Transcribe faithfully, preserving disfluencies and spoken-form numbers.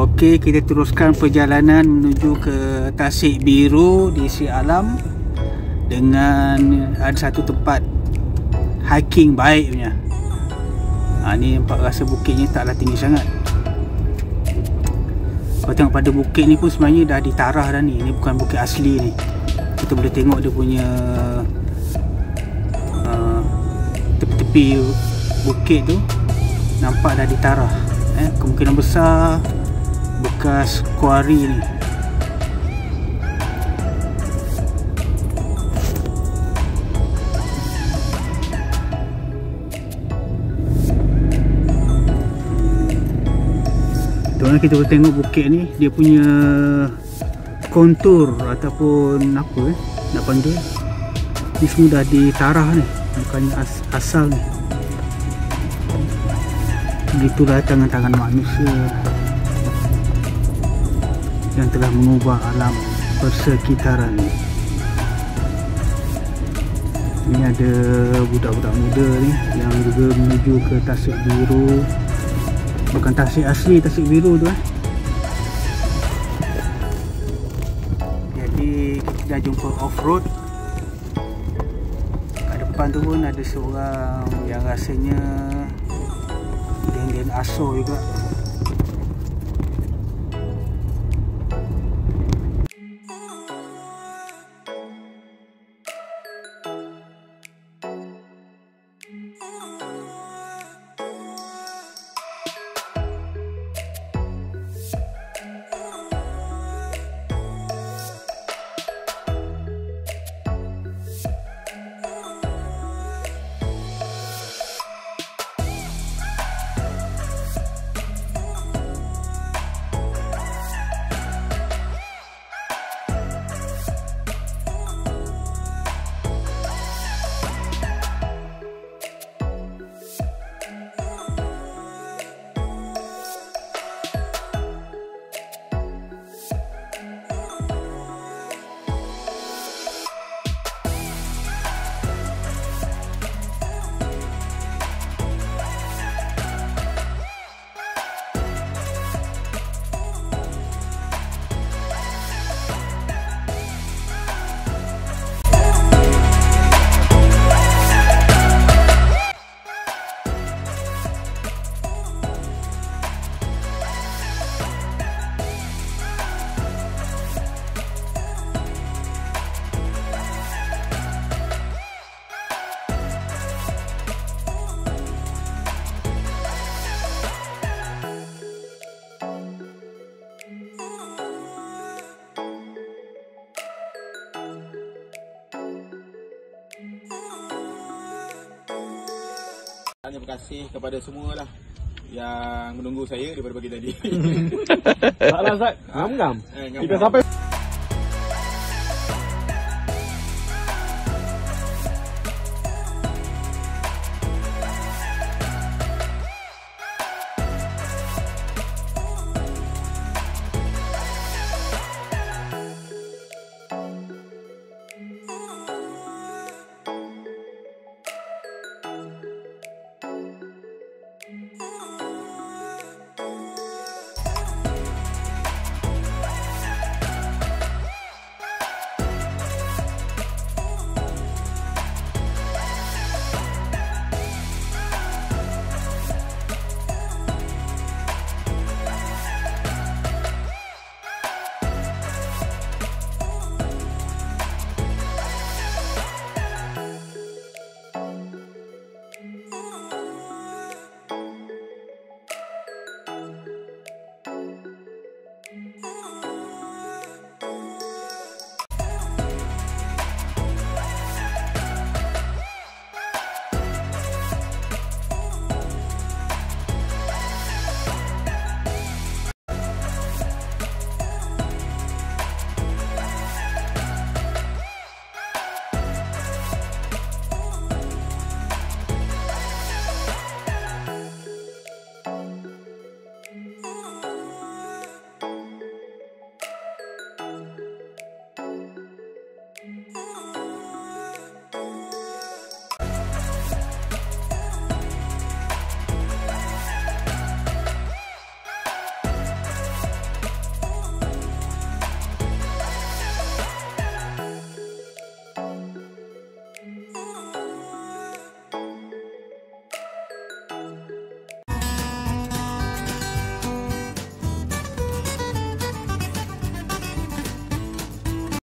Okey, kita teruskan perjalanan menuju ke Tasik Biru di Shah Alam dengan ada satu tempat hiking baik punya. Ha, ni nampak rasa bukitnya taklah tinggi sangat. Kalau tengok pada bukit ni pun sebenarnya dah ditarah dah ni. Ni bukan bukit asli ni. Kita boleh tengok dia punya uh, tepi-tepi bukit tu nampak dah ditarah. Eh, kemungkinan besar bekas kuari ni. Tuan, kita boleh tengok bukit ni, dia punya kontur ataupun apa eh nak panggil, ni semua dah ditarah ni, bukannya as asal ni. Begitulah tangan-tangan manusia yang telah mengubah alam persekitaran ni. Ini ada budak-budak muda ni yang juga menuju ke Tasik Biru. Bukan Tasik asli, Tasik Biru tu eh. Jadi kita dah jumpa off-road. Kat depan tu pun ada seorang yang rasanya geng-geng aso juga. Terima kasih kepada semua lah yang menunggu saya daripada pagi tadi. Taklah Zat, ngam-ngam. Eh, Kita sampai